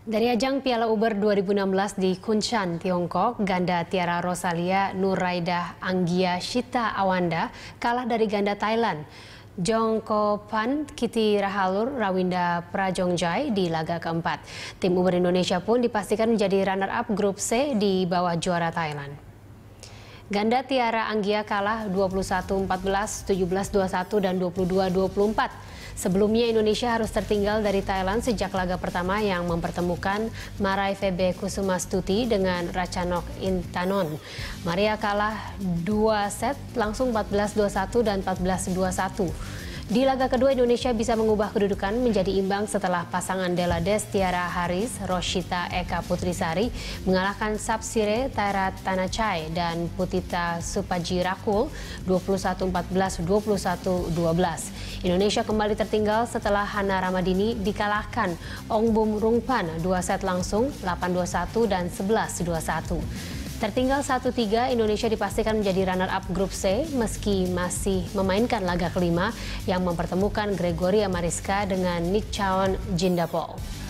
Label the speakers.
Speaker 1: Dari ajang Piala Uber 2016 di Kunshan, Tiongkok, ganda Tiara Rosalia Nuraidah Anggia Shita Awanda kalah dari ganda Thailand Jongkopan Kiti Rahalur Rawinda Prajongjai di laga keempat. Tim Uber Indonesia pun dipastikan menjadi runner-up grup C di bawah juara Thailand. Ganda Tiara Anggia kalah 21-14, 17-21, dan 22-24. Sebelumnya Indonesia harus tertinggal dari Thailand sejak laga pertama yang mempertemukan Marai Febe Kusumastuti dengan Ratchanok Intanon. Maria kalah 2 set langsung 14-21 dan 14-21. Di laga kedua Indonesia bisa mengubah kedudukan menjadi imbang setelah pasangan Della Destiara Haris, Roshita Eka Putrisari mengalahkan Sapsire Taira Tanachai dan Putita Supajirakul 21-14, 21-12. Indonesia kembali tertinggal setelah Hana Ramadini dikalahkan Ongbum Rungpan 2 set langsung 8-21 dan 11-21. Tertinggal 1-3, Indonesia dipastikan menjadi runner-up grup C meski masih memainkan laga kelima yang mempertemukan Gregoria Mariska dengan Nick Chaon Jindapol.